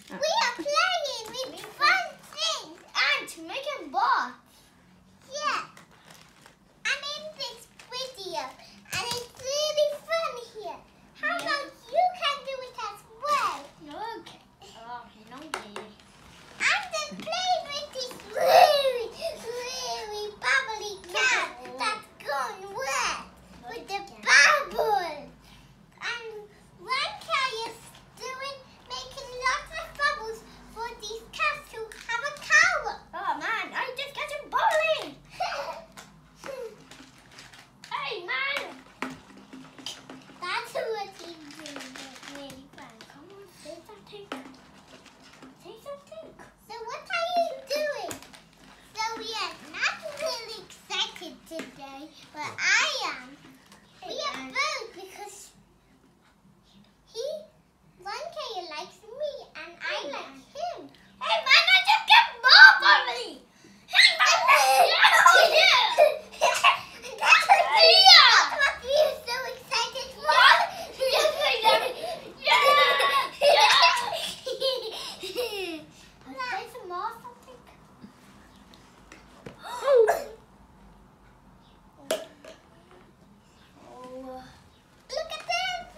We are playing with fun things and making balls. Yeah. I'm in this video and it's really fun here. How about you can do it as well? Okay. Oh, no. I'm just playing with this really, really bubbly cat that's going wet with the bubble. And Ranka is making lots of bubbles for these cats to have a cow. Oh man, I'm just getting bubbly. Hey man. That's what he's doing. Really fun. Come on, say something. Say something. So what are you doing? So we are not really excited today, but I am. We are both because Ranka likes me and I like him. Hey man, I just get more bubbly. Hey man. That's what you're so excited for. Yes, I am. Let's play some more something. Look at that!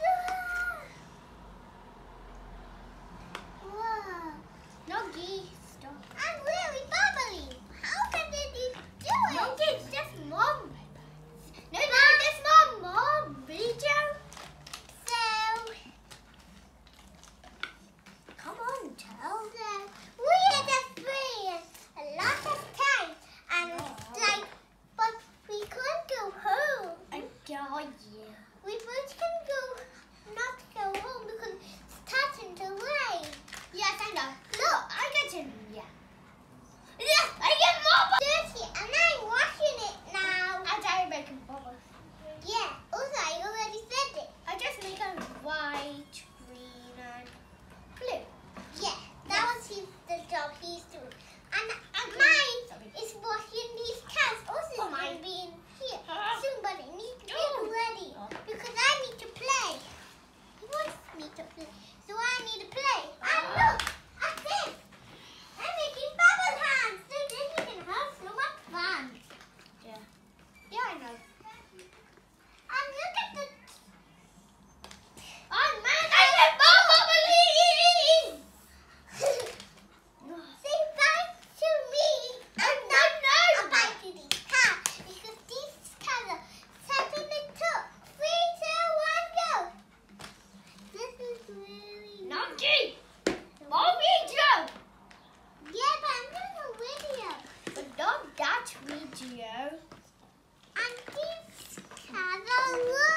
Wow. Noggy, stop. I'm really bubbly. How can you do it? Noggy, it's just mom. No, that's not mom, video. So, come on, tell them. We had a lot of time and but we can't go home. I tell you. We both can not go home because it's starting to rain. Yes, I know. Look, I get in. Yeah. Yes, I get more dirty and I'm washing it now. I started making bubbles. Yeah, also I already said it. I just make a white, green and blue. Yeah, that was the job he's doing. And mine is washing these cats. Also, mine being here. Somebody needs to get ready because I need to play. He wants me to play, so I need to play. And look at this. I'm making bubble hands, so then you can have so much fun. Yeah. Yeah, I know. And look at the. Oh man, I get more bubbly! Say bye to me. I'm not bye to these cats because these cats are 7 and 2. 3, 2, 1, go. This is really Noggy! More video! Yeah, but I'm doing a video. But not that video. And these cats are